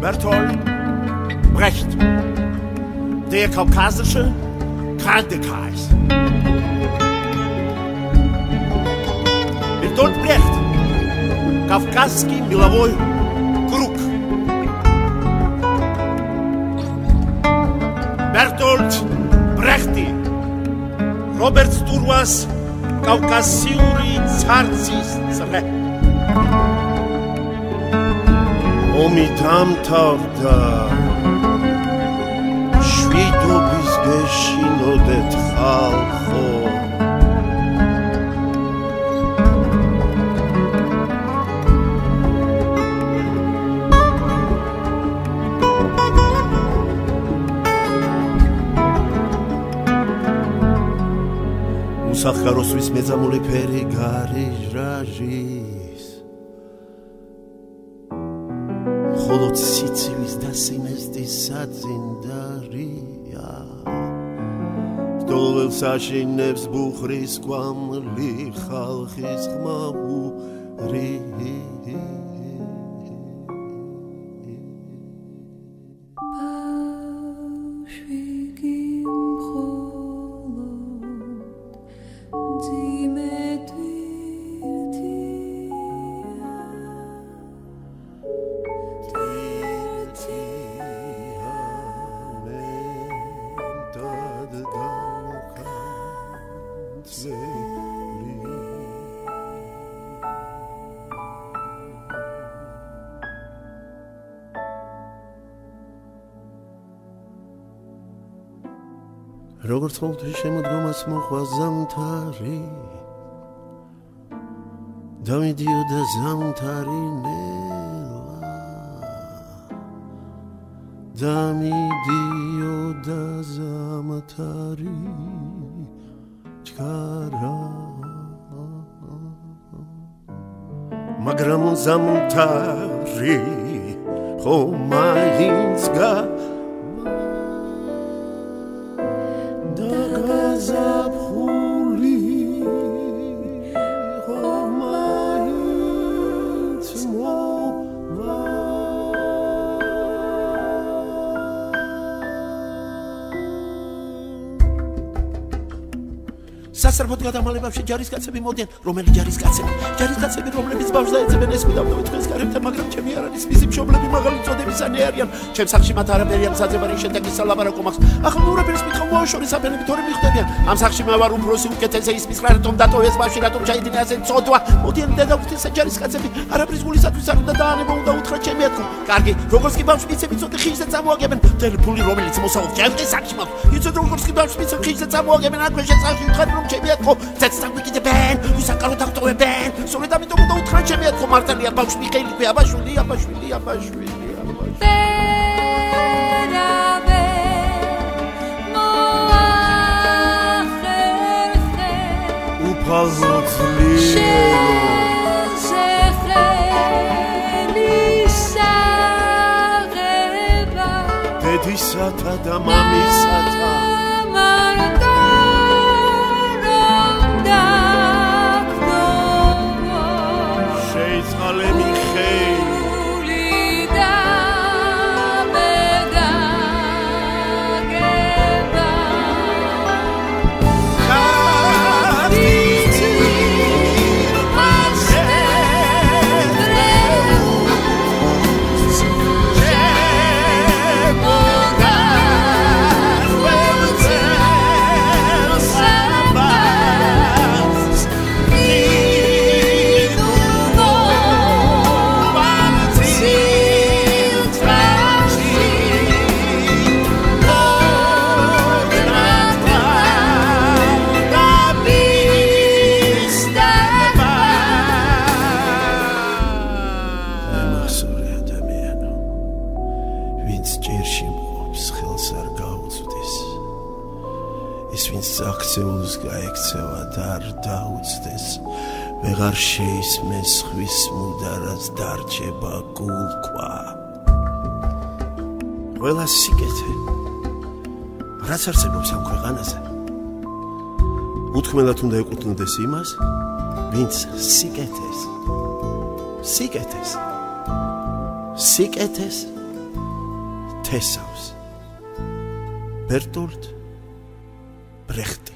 Bertolt Brecht, der kaukasische Krankenkreis. Bertolt Brecht, Кавказский меловой круг. Bertolt Brechti, Robert Sturwas, Кавказიური ცარცის წრე. ომი დამთავრდა, შვიდობის გეშინოდეთ ხალხო. Სახაროსვის მეძამული ფერი გარიჟრაჟის ხოლო სიცივის და სიმესტის საძინდარია დოლველს აშინებს ბუხრის კვამლი ხალხის ხმაური როგორც ყოველთვის შემოდგომას მოყვა ზამთარი და მიდიოდა ზამთარი ნელა და მიდიოდა ზამთარი ჩქარა მაგრამ ზამთარი ხომ მაინც სასწრაფოდ გადამალებებში ჯარისკაცები მოდიან, რომელი ჯარისკაცები, რომლებიც ბავშვს დაეძებენ ეს მიდავდა თხეს გარემთან, მაგრამ ჩემი არ არის მისი მშობლები მაღალი წოდებისანი არიან. ჩემ სახლში მათ არაფერი ამ საძებარი შედეგის სალაპარაკო მაქვს. ახლა ნურაფერის მითხო მოაშორეს აფენები თორემ მიხდებიან. ამ სახლში მე ვარ უფროსი უკეთესი ის რა რატომ დატოვეს ბავშვი რატომ ჩაიდინე ასე წოდვა. მოდიან დედაგვთის ჯარისკაცები, არაფრის გულისათვის არ უნდა დაანება უნდა უთხრა ჩემი ათქო. კარგი, როგორც კი ბავშვი მიცემ იცოდი ხიჟზე წამოაგებენ. ტელეფონი რომელიც მოსაუბრ ჩემს სახლში მაქვს. იცოდი როგორც კი ბავშვი მიცემ ხიჟზე წამოაგებენ აქვე შეცახში ვთხარ რომ ჩემი ათქო. წეცდავიკიდებენ, ვისაკალო დაგტოვებენ. სწორედ ამიტომ უნდა უთხრა ჩემი ათქო მართალია ბავშვი მიხეილი ქვია აბაშვილი. დედისათა და მამისათა ვეღარ შეისმეს ხვის მუდარას დარჩება გულქვა ყველა სიკეთე რაც არსებობს ამ ქვეყანაზე უთქმელად უნდა ეკუთვნოდეს იმას ვინც სიკეთეს თესავს ბერტოლტ ბრეხტი